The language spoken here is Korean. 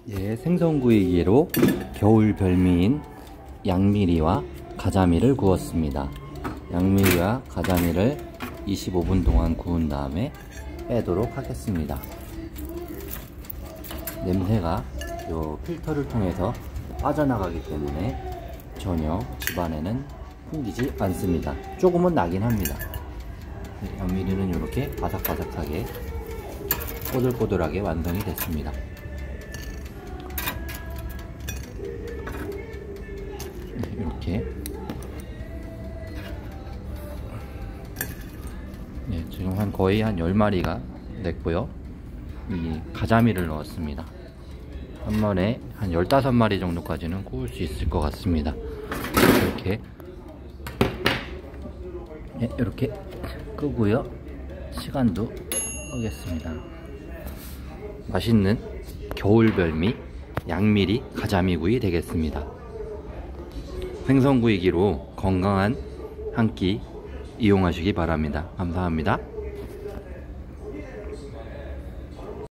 예, 생선구이기로 겨울 별미인 양미리와 가자미를 구웠습니다. 양미리와 가자미를 25분 동안 구운 다음에 빼도록 하겠습니다. 냄새가 요 필터를 통해서 빠져나가기 때문에 전혀 집안에는 풍기지 않습니다. 조금은 나긴 합니다. 양미리는 이렇게 바삭바삭하게 꼬들꼬들하게 완성이 됐습니다. 이렇게 지금 거의 한 10마리가 됐고요. 이 가자미를 넣었습니다. 한 번에 한 15마리 정도까지는 구울 수 있을 것 같습니다. 이렇게 끄고요. 시간도 끄겠습니다. 맛있는 겨울 별미 양미리 가자미구이 되겠습니다. 생선구이기로 건강한 한 끼 이용하시기 바랍니다. 감사합니다.